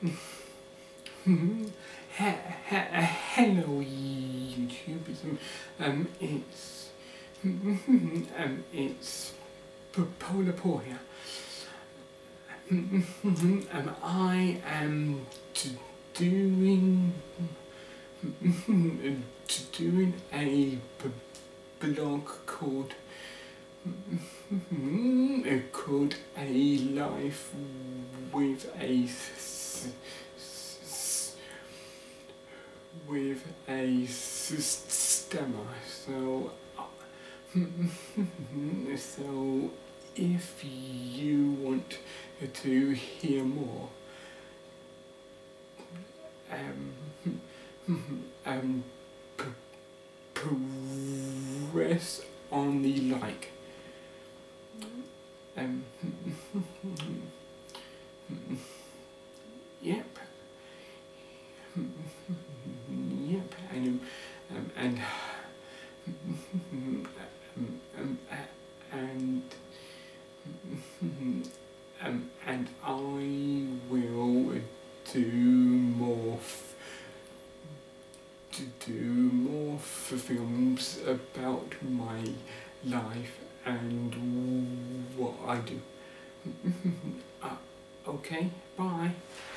Hello YouTube, it's Polar Paw here. I am doing a blog called A Life with a Stammer. So if you want to hear more, press on the like. Yep. Yep. And I will do more films about my life and what I do. Okay, bye.